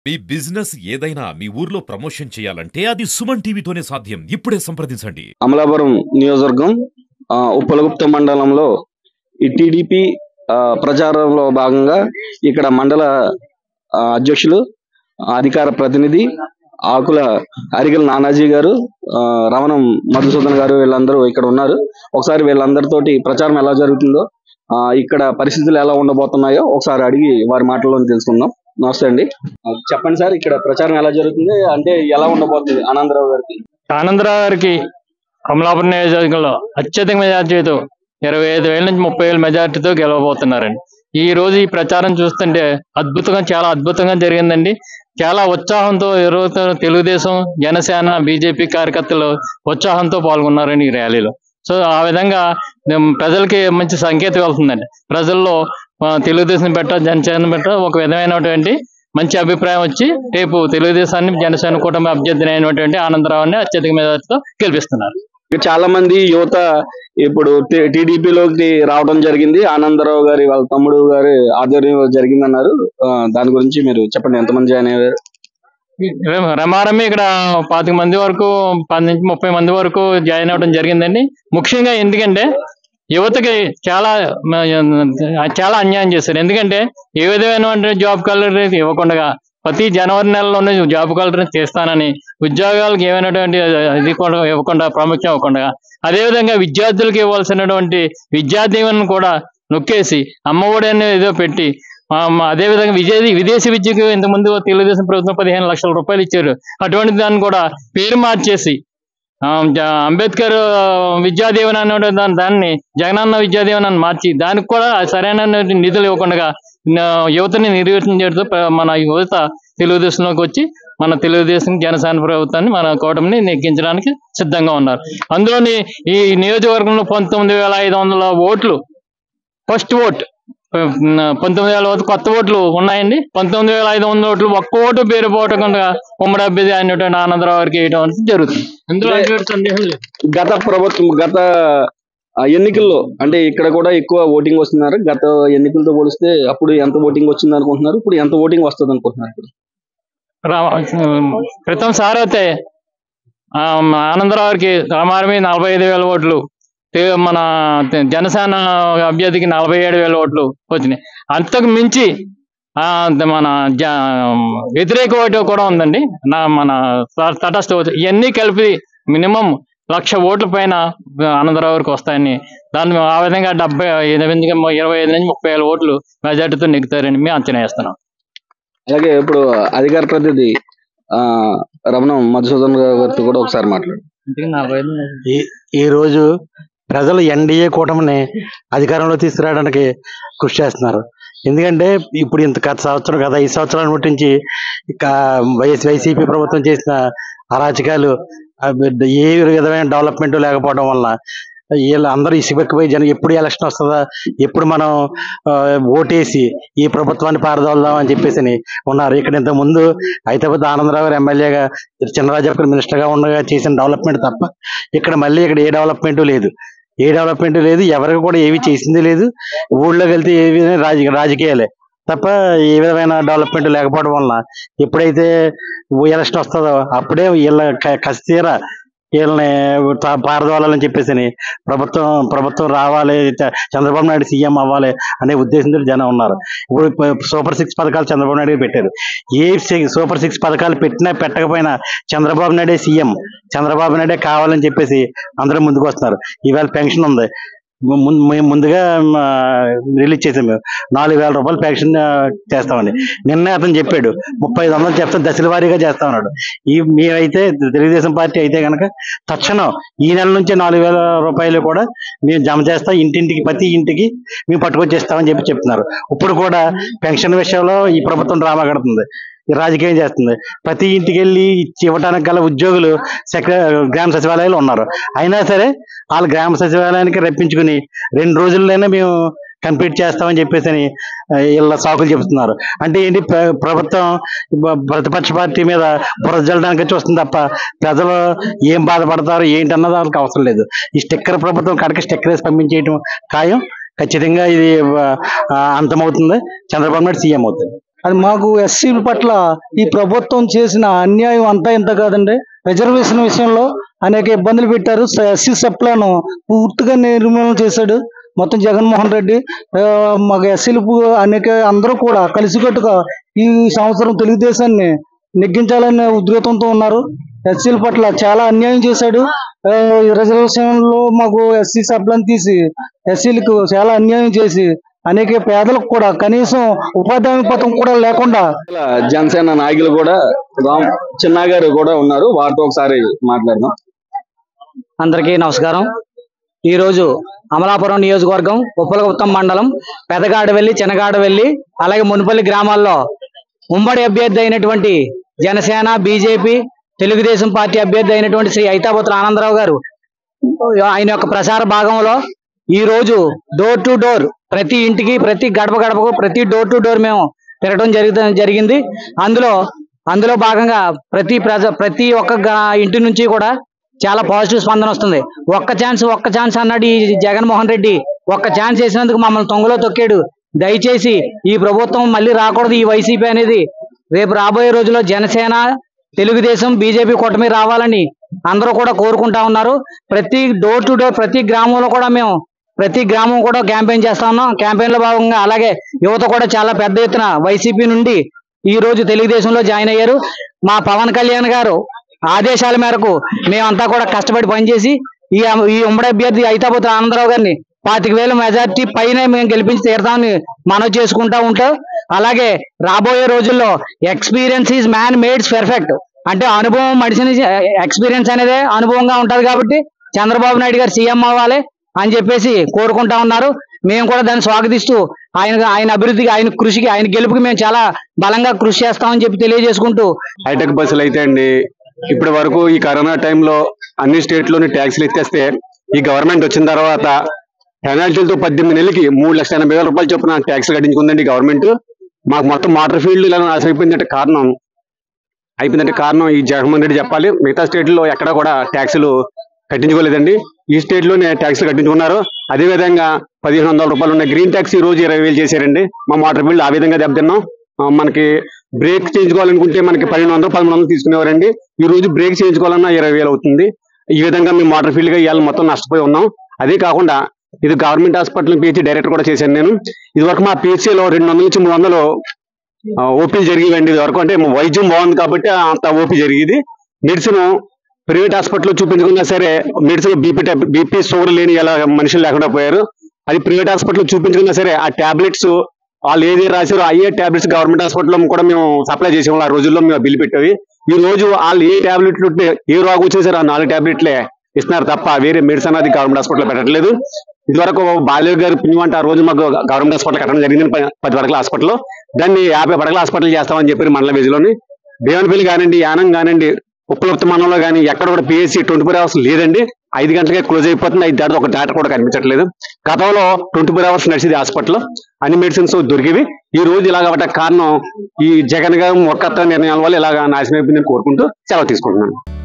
మీ business ఏదైనా మీ ఊర్లో promotion చేయాలంటే అది సుమన్ టీవీతోనే సాధ్యం. ఇప్పుడే సంప్రదించండి. అమలాపురం నియోజకవర్గం ఉప్పలగుప్త మండలంలో ఈ టీడీపీ ప్రచారంలో భాగంగా ఇక్కడ మండల అధ్యక్షులు అధికార ప్రతినిధి ఆకుల అరిగల నానాజీ గారు, రమణం మధుసూదన్ గారు వీళ్ళందరూ ఇక్కడ ఉన్నారు. ఒకసారి వీళ్ళందరితోటి ప్రచారం ఎలా జరుగుతుందో, ఇక్కడ పరిస్థితులు ఎలా ఉండబోతున్నాయో ఒకసారి అడిగి వారి మాటల్లో తెలుసుకుందాం. నమస్తే అండి, చెప్పండి సార్, ఇక్కడ ప్రచారం ఎలా జరుగుతుంది, అంటే ఎలా ఉండబోతుంది? ఆనందరావు గారికి అమలాపురం నియోజకవర్గంలో అత్యధిక మెజార్టీతో 25,000 నుంచి 30,000 మెజార్టీతో గెలవబోతున్నారండి. ఈ రోజు ఈ ప్రచారం చూస్తుంటే చాలా అద్భుతంగా జరిగిందండి. చాలా ఉత్సాహంతో తెలుగుదేశం, జనసేన, బీజేపీ కార్యకర్తలు ఉత్సాహంతో పాల్గొన్నారండి ఈ ర్యాలీలో. సో ఆ విధంగా ప్రజలకి మంచి సంకేతం వెళ్తుందండి. ప్రజల్లో తెలుగుదేశం జనసేన ఒక విధమైనటువంటి మంచి అభిప్రాయం వచ్చి రేపు తెలుగుదేశాన్ని, జనసేన కూటమి అభ్యర్థి అయినటువంటి ఆనందరావుని అత్యధిక మెజార్టీతో గెలిపిస్తున్నారు. చాలా మంది యువత ఇప్పుడు టీడీపీలోకి రావడం జరిగింది. ఆనందరావు గారి వాళ్ళ తమ్ముడు గారి ఆధ్వర్యంలో జరిగిందన్నారు. దాని గురించి మీరు చెప్పండి, ఎంతమంది జాయిన్ అయ్యారు? రమారమి ఇక్కడ 25 మంది వరకు, 10 నుంచి 30 మంది వరకు జాయిన్ అవ్వడం జరిగిందండి. ముఖ్యంగా ఎందుకంటే యువతకి చాలా అన్యాయం చేశారు. ఎందుకంటే ఏ విధమైన జాబ్ కలర్ ఇవ్వకుండా ప్రతి జనవరి నెలలోనే జాబ్ కలర్ చేస్తానని, ఉద్యోగాలకు ఏమైనటువంటి ఇది కూడా ఇవ్వకుండా, ప్రాముఖ్యం ఇవ్వకుండా, అదేవిధంగా విద్యార్థులకు ఇవ్వాల్సినటువంటి విద్యాదీవెనను కూడా నొక్కేసి అమ్మఒడి అనేది ఏదో పెట్టి, అదేవిధంగా విదేశీ విద్యకు ఇంతకుముందు తెలుగుదేశం ప్రభుత్వం 15 లక్షల రూపాయలు ఇచ్చారు. అటువంటి దాన్ని కూడా పేరు మార్చేసి అంబేద్కర్ విద్యాదీవెన అనే దాన్ని జగనన్న విద్యాదీవెన మార్చి దానికి కూడా సరైన నిధులు ఇవ్వకుండా యువతని నిర్వీర్యం చేయడంతో మన యువత తెలుగుదేశంలోకి వచ్చి మన తెలుగుదేశం, జనసేన ప్రభుత్వాన్ని, మన కూటమిని నెగ్గించడానికి సిద్ధంగా ఉన్నారు. అందులోని ఈ నియోజకవర్గంలో 19,500 ఓట్లు ఫస్ట్ ఓట్, 19,000 కొత్త ఓట్లు ఉన్నాయండి. 19,500 ఓట్లు ఒక్క ఓటు పేరు పోవటకుండా ఉమ్మడి అభ్యర్థి అయినటువంటి ఆనందరావు గారికి వేయడం జరుగుతుంది. అందులో సందేహం లేదు. గత ఎన్నికల్లో అంటే ఇక్కడ కూడా ఎక్కువ ఓటింగ్ వస్తున్నారు. గత ఎన్నికలతో పోలిస్తే అప్పుడు ఎంత ఓటింగ్ వచ్చింది అనుకుంటున్నారు, ఇప్పుడు ఎంత ఓటింగ్ వస్తుంది అనుకుంటున్నారు? క్రితం సార్ అయితే ఆనందరావు గారికి రామారమి 45,000 ఓట్లు, మన జనసేన అభ్యర్థికి 47,000 ఓట్లు వచ్చినాయి. అంతకు మించి మన వ్యతిరేక ఓటు కూడా ఉందండి. మన తటస్థ ఓటు ఇవన్నీ కలిపి మినిమం 1,00,000 ఓట్ల పైన ఆనందరావు గారికి వస్తాయని, దాన్ని ఆ విధంగా 25 నుంచి 30,000 ఓట్లు మెజార్టీతో నెగ్గుతారని మేము అంచనా వేస్తున్నాం. అలాగే ఇప్పుడు అధికార ప్రతినిధి రమణం మధుసూదన్ గారితో కూడా ఒకసారి మాట్లాడు. ఈ రోజు ప్రజలు ఎన్డీఏ కూటమిని అధికారంలో తీసుకురావడానికి కృషి చేస్తున్నారు. ఎందుకంటే ఇప్పుడు గత 5 సంవత్సరాల నుంచి వైసీపీ ప్రభుత్వం చేసిన అరాచకాలు, ఏ విధమైన డెవలప్మెంట్ లేకపోవడం వల్ల వీళ్ళందరూ ఇసుపెక్కిపోయి ఎప్పుడు ఎలక్షన్ వస్తుందా, ఎప్పుడు మనం ఓటేసి ఈ ప్రభుత్వాన్ని పారదోలుదాం అని చెప్పేసి ఉన్నారు. ఇక్కడ ఇంతకు ముందు హైదరాబాద్ ఆనందరావు గారు ఎమ్మెల్యేగా, చినరాజప్ప మినిస్టర్గా ఉండగా చేసిన డెవలప్మెంట్ తప్ప ఇక్కడ ఏ డెవలప్మెంట్ లేదు. ఎవరికి కూడా ఏవి చేసింది లేదు. ఊళ్ళోకి వెళ్తే ఏ విధంగా రాజకీయాలే తప్ప ఏ విధమైన డెవలప్మెంట్ లేకపోవడం వలన ఎప్పుడైతే ఎలక్షన్ వస్తుందో అప్పుడే వీళ్ళ కస్తీరా వీళ్ళని పారదోలాలని చెప్పేసి ప్రభుత్వం రావాలి, చంద్రబాబు నాయుడు సీఎం అవ్వాలి అనే ఉద్దేశంతో జనం ఉన్నారు. ఇప్పుడు సూపర్ 6 పథకాలు చంద్రబాబు నాయుడు పెట్టారు. ఏ సూపర్ 6 పథకాలు పెట్టకపోయినా చంద్రబాబు నాయుడే సీఎం, చంద్రబాబు నాయుడే కావాలని చెప్పేసి అందరూ ముందుకు వస్తున్నారు. ఇవాళ పెన్షన్ ఉంది, ముందుగా రిలీజ్ చేసాం. మేము 4,000 రూపాయలు పెన్షన్ చేస్తామని నిన్నే అతను చెప్పాడు. 3500 చెప్తాం, దశల వారీగా చేస్తామన్నాడు. మేమైతే తెలుగుదేశం పార్టీ అయితే కనుక తక్షణం ఈ నెల నుంచే 4,000 రూపాయలు కూడా మేము జమ చేస్తాం, ఇంటింటికి ప్రతి ఇంటికి మేము పట్టుకొచ్చేస్తామని చెప్తున్నారు. ఇప్పుడు కూడా పెన్షన్ విషయంలో ఈ ప్రభుత్వం డ్రామా కడుతుంది, రాజకీయం చేస్తుంది. ప్రతి ఇంటికి వెళ్ళి ఇవ్వడానికి గల ఉద్యోగులు గ్రామ సచివాలయాలు ఉన్నారు. అయినా సరే వాళ్ళు గ్రామ సచివాలయానికి రప్పించుకుని 2 రోజుల్లోనే మేము కంప్లీట్ చేస్తామని చెప్పేసి వీళ్ళ సాకులు చెబుతున్నారు. అంటే ఏంటి, ప్రభుత్వం ప్రతిపక్ష పార్టీ మీద బురద జల్లడానికి చూస్తుంది తప్ప ప్రజలు ఏం బాధపడతారు ఏంటన్నది వాళ్ళకి అవసరం లేదు. ఈ స్టిక్కర్ ప్రభుత్వం కడక స్టిక్కర్ వేసి పంపించేయటం ఖాయం. ఖచ్చితంగా ఇది అంతమవుతుంది, చంద్రబాబు నాయుడు సీఎం అవుతుంది. అది మాకు ఎస్సీల పట్ల ఈ ప్రభుత్వం చేసిన అన్యాయం అంతా ఇంత కాదండి. రిజర్వేషన్ విషయంలో అనేక ఇబ్బందులు పెట్టారు. ఎస్సీ సప్లాను పూర్తిగా నిర్మూలన చేశాడు మొత్తం జగన్మోహన్ రెడ్డి. మాకు ఎస్సీలకు అనేక అందరూ కూడా కలిసికట్టుగా ఈ సంవత్సరం తెలుగుదేశాన్ని నెగ్గించాలనే ఉద్రేకంతో ఉన్నారు. ఎస్సీల పట్ల చాలా అన్యాయం చేశాడు. రిజర్వేషన్ లో మాకు ఎస్సీ సప్లాన్ తీసి ఎస్సీలకు చాలా అన్యాయం చేసి అనేక పేదలకు కూడా కనీసం ఉపాధి హామీ పథకం కూడా లేకుండా జనసేన నాయకులు కూడా చిన్న గారు కూడా ఉన్నారు. వారితో ఒకసారి మాట్లాడదాం. అందరికీ నమస్కారం. ఈరోజు అమలాపురం నియోజకవర్గం ఉప్పలగుప్తం మండలం పెదగాడవెల్లి, చిన్నగాడవెల్లి, అలాగే మునుపల్లి గ్రామాల్లో ఉమ్మడి అభ్యర్థి అయినటువంటి జనసేన, బీజేపీ, తెలుగుదేశం పార్టీ అభ్యర్థి అయినటువంటి శ్రీ ఐతాపత్ర ఆనందరావు గారు ఆయన యొక్క ప్రచార భాగంలో ఈ రోజు డోర్ టు డోర్ ప్రతి ఇంటికి, ప్రతి గడప గడపకు, ప్రతి డోర్ టు డోర్ మేము తిరగడం జరిగింది. అందులో భాగంగా ప్రతి ఒక్క ఇంటి నుంచి కూడా చాలా పాజిటివ్ స్పందన వస్తుంది. ఒక్క ఛాన్స్ అన్నాడు ఈ జగన్మోహన్ రెడ్డి. ఒక్క ఛాన్స్ వేసినందుకు మమ్మల్ని తొంగలో తొక్కాడు. దయచేసి ఈ ప్రభుత్వం మళ్ళీ రాకూడదు. ఈ వైసీపీ అనేది రేపు రాబోయే రోజుల్లో జనసేన, తెలుగుదేశం, బీజేపీ కూటమి రావాలని అందరూ కూడా కోరుకుంటా ఉన్నారు. ప్రతి డోర్ టు డోర్ ప్రతి గ్రామంలో కూడా మేము ప్రతి గ్రామం కూడా క్యాంపెయిన్ చేస్తా ఉన్నాం. క్యాంపెయిన్ లో భాగంగా అలాగే యువత కూడా చాలా పెద్ద ఎత్తున వైసీపీ నుండి ఈ రోజు తెలుగుదేశంలో జాయిన్ అయ్యారు. మా పవన్ కళ్యాణ్ గారు ఆదేశాల మేరకు మేమంతా కూడా కష్టపడి పనిచేసి ఈ ఉమ్మడి అభ్యర్థి ఐతాపత్ర ఆనందరావు గారిని 25,000 మెజార్టీ పైన మేము గెలిపించి తీరుతామని మనవి చేసుకుంటా ఉంటాం. అలాగే రాబోయే రోజుల్లో experience is man makes perfect అంటే అనుభవం మనిషిని ఎక్స్పీరియన్స్ అనేది అనుభవంగా ఉంటది కాబట్టి చంద్రబాబు నాయుడు గారు సీఎం అవ్వాలి అని చెప్పేసి కోరుకుంటా ఉన్నారు. మేము కూడా దాన్ని స్వాగతిస్తూ ఆయన అభివృద్ధికి, ఆయన కృషికి, ఆయన గెలుపుకి మేము చాలా బలంగా కృషి చేస్తామని చెప్పి తెలియజేసుకుంటూ హైటెక్ బస్సులు అయితే అండి ఇప్పటి వరకు ఈ కరోనా టైంలో అన్ని స్టేట్లోని ట్యాక్సీలు ఎత్తేస్తే ఈ గవర్నమెంట్ వచ్చిన తర్వాత పెనాల్టీలతో 18 నెలలకి 3,80,000 రూపాయలు చొప్పున ట్యాక్స్ కట్టించుకుందండి గవర్నమెంట్. మాకు మొత్తం మోటార్ ఫీల్డ్ ఇలా నాశనం అయిపోయిందంటే కారణం ఈ జగన్మోహన్ రెడ్డి చెప్పాలి. మిగతా స్టేట్లో ఎక్కడా కూడా ట్యాక్సులు కట్టించుకోలేదండి. ఈ స్టేట్ లోనే ట్యాక్సులు కట్టించుకున్నారు. అదే విధంగా 1,500 రూపాయలు ఉన్న గ్రీన్ ట్యాక్స్ ఈ రోజు 20,000 చేశారండి. మా మోటార్ ఫీల్డ్ ఆ విధంగా దెబ్బతిన్నాం. మనకి బ్రేక్ చేయించుకోవాలనుకుంటే మనకి 1,200, 1,300 తీసుకునేవారండి. ఈ రోజు బ్రేక్ చేయించుకోవాలన్నా 20,000 అవుతుంది. ఈ విధంగా మేము మోటార్ ఫీల్డ్ గా ఇవాళ మొత్తం నష్టపోయి ఉన్నాం. అదే కాకుండా ఇది గవర్నమెంట్ హాస్పిటల్ పిహెచ్సి డైరెక్టర్ కూడా చేశాను నేను. ఇది వరకు మా పిహెచ్సిలో 200 నుంచి 300 ఓపీలు జరిగేవండి. ఇది వరకు అంటే వైద్యం బాగుంది కాబట్టి అంత ఓపీ జరిగేది. మెడిసిన్ ప్రైవేట్ హాస్పిటల్లో చూపించుకున్నా సరే మెడిసిన్ బీపీ షుగర్ లేని ఇలా మనుషులు లేకుండా పోయారు. అది ప్రైవేట్ హాస్పిటల్లో చూపించుకున్నా సరే ఆ టాబ్లెట్స్ వాళ్ళు ఏది రాశారో అయ్యే టాబ్లెట్స్ గవర్నమెంట్ హాస్పిటల్లో కూడా మేము సప్లై చేసేవాళ్ళం. ఆ రోజుల్లో మేము బిల్లు పెట్టేవి. ఈ రోజు వాళ్ళు ఏ టాబ్లెట్లు ఏ రోగం వచ్చేసారో ఆ 4 టాబ్లెట్లే ఇస్తున్నారు తప్ప వేరే మెడిసిన్ అది గవర్నమెంట్ హాస్పిటల్లో పెట్టట్లేదు. ఇదివరకు బాలయ్య గారు పుణ్యం అంటే ఆ రోజు మాకు గవర్నమెంట్ హాస్పిటల్ కట్టడం జరిగింది. 10 పడకల హాస్పిటల్ దాన్ని 50 పడకల హాస్పిటల్ చేస్తామని చెప్పారు మండల వేదిలోని. దేవనపల్లి కానివ్వండి, యానం కానివ్వండి, ఉప్పలగుప్తం మండలంలో కానీ ఎక్కడ కూడా పిఎస్సి 24 అవర్స్ లేదండి. 5 గంటలకే క్లోజ్ అయిపోతుంది. 5 దాటి ఒక డాక్టర్ కూడా కనిపించట్లేదు. గతంలో 24 అవర్స్ నడిచేది హాస్పిటల్, అన్ని మెడిసిన్స్ దొరికేవి. ఈ రోజు ఇలాగ కారణం ఈ జగన్ గారు మొక్కత్వ నిర్ణయాల వల్ల ఇలాగ నాశనం అయిపోయిందని కోరుకుంటూ సెలవు తీసుకుంటున్నాను.